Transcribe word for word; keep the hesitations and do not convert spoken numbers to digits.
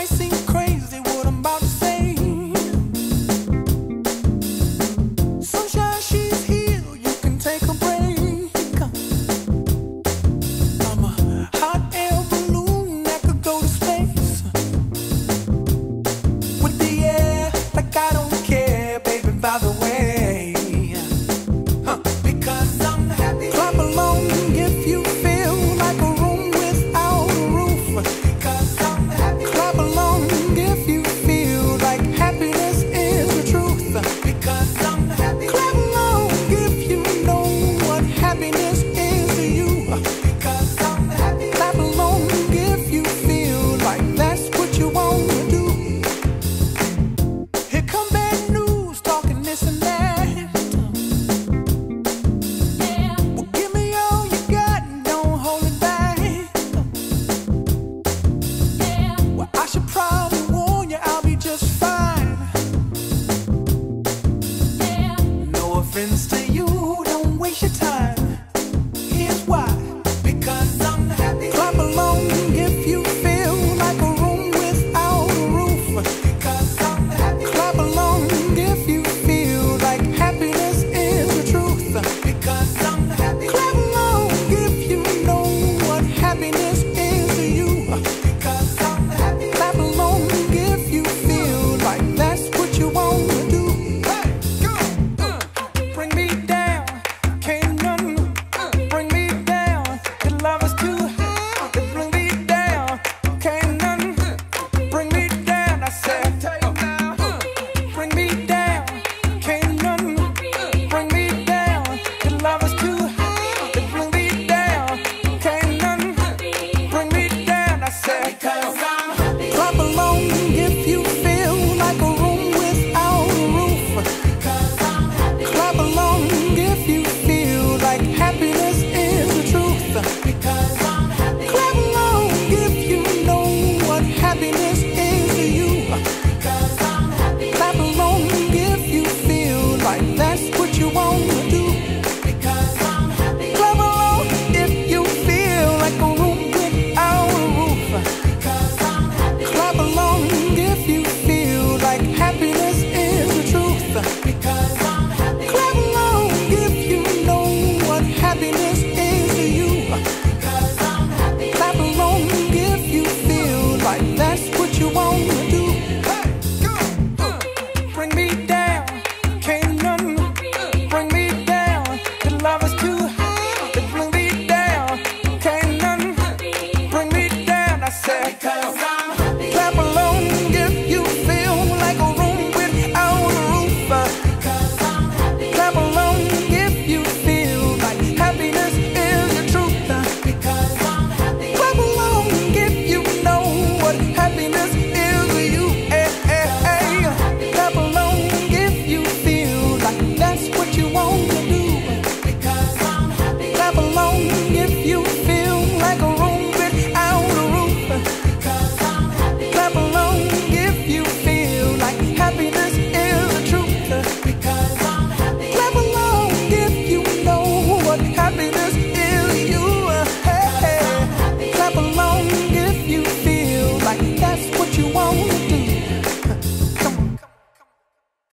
might seem crazy what I'm about to say. Sunshine, she's here, you can take a break. I'm a hot air balloon that could go to space with the air, like I don't care, baby, by the way. Huh. Because I'm happy. Clap along if you feel like a room without a roof. Because I'm happy. Clap along if you feel like happiness is the truth. Because I'm happy. Clap along if you know what happiness is to you. Because I'm happy. Clap along if you feel like that's what you want to do. Here come bad news, talking this and that. Well, give me all you got and don't hold it back. Well, I should probably warn you, I'll be just fine. No offense to you, don't waste your time. Here's why. Because I'm happy. Clap along if you feel like a room without a roof. Because I'm happy. Clap along if you feel like happiness is the truth. Because I'm happy. Clap along if you know what happiness is to you. Because I'm happy. Clap along if you feel like that's what you want to do. Hey, go! Uh, bring me down, can't none bring me down. Your love is too high. Bring me down, can't none bring me down. I said, bring me down, can't none bring me down. Your love is too high. Bring me down, can't none bring me down. I said, because I'm happy. Clap along if you feel like a room without a roof. Because I'm happy. Clap along if you feel like happiness is the truth. Because I'm happy. Clap along if you know what happiness is to you. Because I'm happy. Clap along if you feel like that's what you want to do. Because I'm happy. Clap along if you feel like a room without a roof. Because I'm happy. Clap along if you feel like happiness is the truth. Because I'm happy. Clap along if you know what happiness is to you. Because I'm happy. Clap along if you feel like that's what you want to do. Hey, go! Uh, bring me down, can't none bring me down. Your love is too high. Bring me down, can't none bring me down. I said, because I'm